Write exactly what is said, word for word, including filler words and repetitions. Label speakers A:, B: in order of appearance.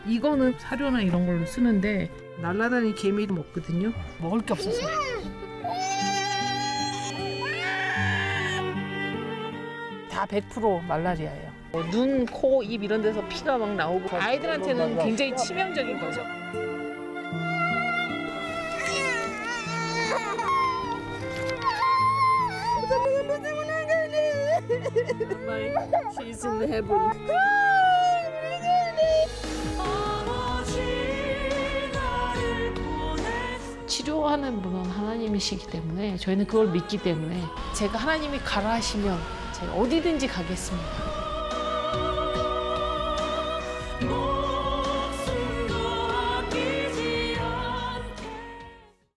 A: 이거는 사료나 이런 걸로 쓰는데 날라다니는 개미를 먹거든요. 먹을 게 없어서. 다 백 퍼센트 말라리아예요. 뭐 눈, 코, 입 이런 데서 피가 막 나오고 아이들한테는 굉장히 치명적인 거죠. She's in heaven. 치료하는 분은 하나님이시기 때문에 저희는 그걸 믿기 때문에 제가 하나님이 가라 하시면 제가 어디든지 가겠습니다.